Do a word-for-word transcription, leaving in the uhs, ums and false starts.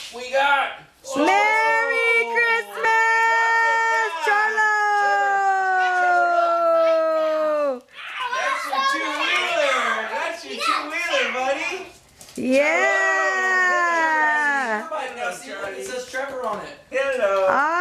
We got oh, Merry Christmas, Charlo! That's your two-wheeler. That's your two-wheeler, buddy. Yeah. Now see, look, it says Trevor on it. Hello.